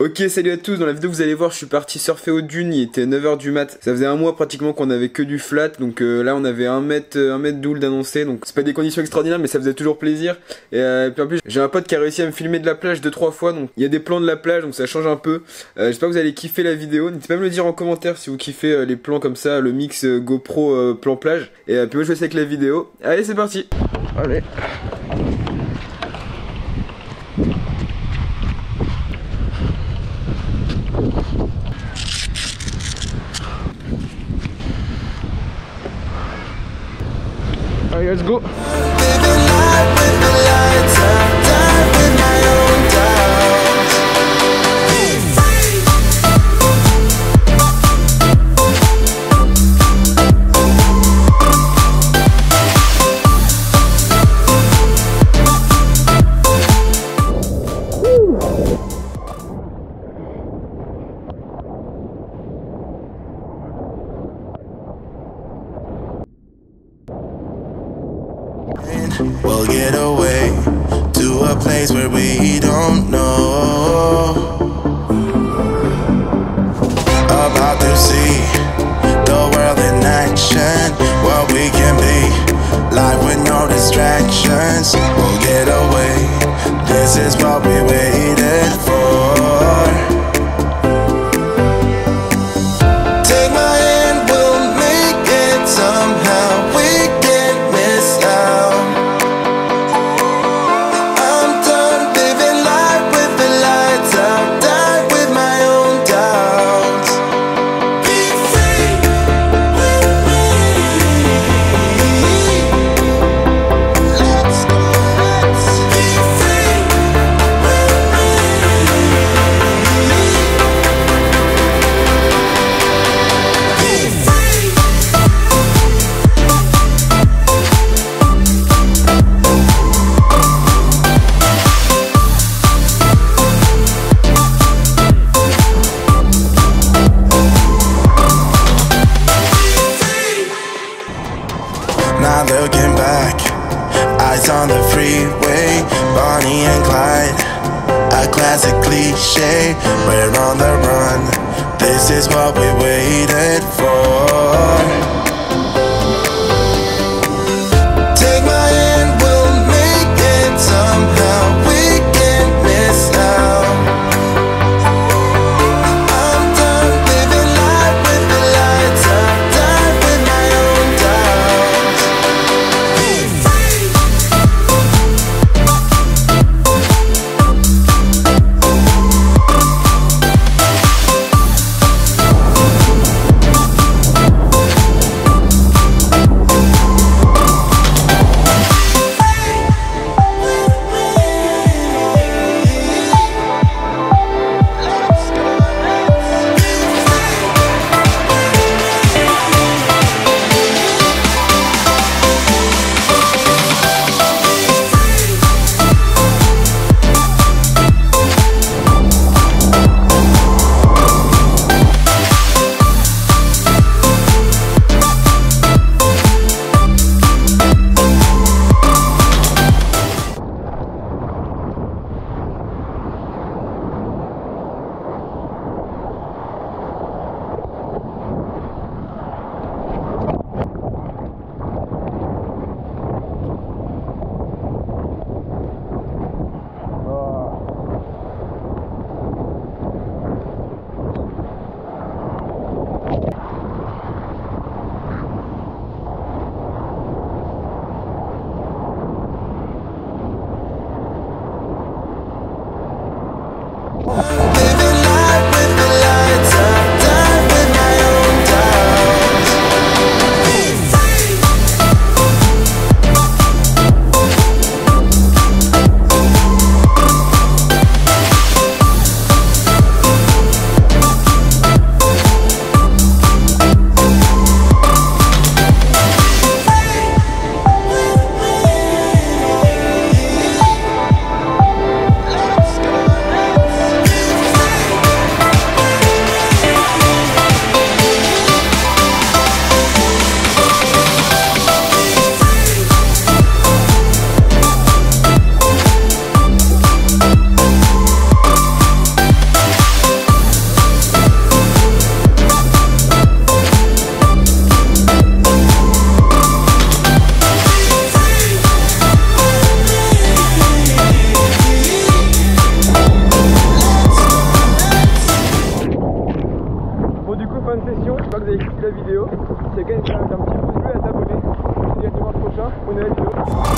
Ok, salut à tous, dans la vidéo vous allez voir je suis parti surfer aux dunes, il était 9h du mat. Ça faisait un mois pratiquement qu'on avait que du flat, donc là on avait 1 mètre d'houle d'annoncé, donc c'est pas des conditions extraordinaires mais ça faisait toujours plaisir. Et puis en plus j'ai un pote qui a réussi à me filmer de la plage 2-3 fois, donc il y a des plans de la plage donc ça change un peu. J'espère que vous allez kiffer la vidéo, n'hésitez pas à me le dire en commentaire si vous kiffez les plans comme ça, le mix GoPro plan plage. Et puis moi je vais essayer avec la vidéo, allez c'est parti. Allez. Allez, let's go. We'll get away to a place where we don't know. About to see the world in action, what we can be, life with no distractions. We'll get away, this is what we waited for. Take my hand, we'll make it somehow. We can't miss out. Not looking back, eyes on the freeway, Bonnie and Clyde, a classic cliche. We're on the run, this is what we waited for. Take my hand, we'll make it somehow. We can't miss out. I'm done living life with the lights up, died with my own doubts. j'espère que vous avez kiffé la vidéo. Si c'est le cas, n'hésitez pas à mettre un petit pouce bleu et à t'abonner. On se dit à dimanche prochain pour une nouvelle vidéo.